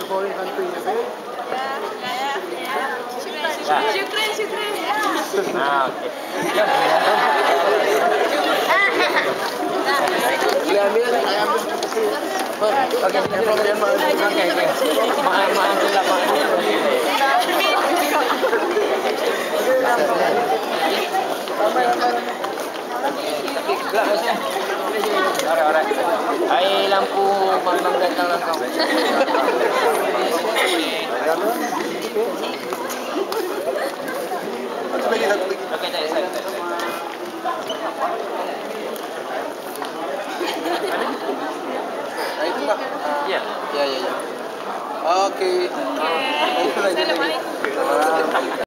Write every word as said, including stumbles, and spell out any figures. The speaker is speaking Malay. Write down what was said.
foreign country, is it? Yeah, yeah, yeah. Shukran, shukran, shukran. Ah, okay. Boleh ambil, saya ambil. Okay, saya from Myanmar. Okay, okay. Maaf, maaf pula, maaf. Alright, alright. Air lampu malam datang lah kau. Satu lagi, satu lagi. Okay, tak ada. Nah, itu Pak. Ya. Ya, ya, ya. Oke. Assalamualaikum.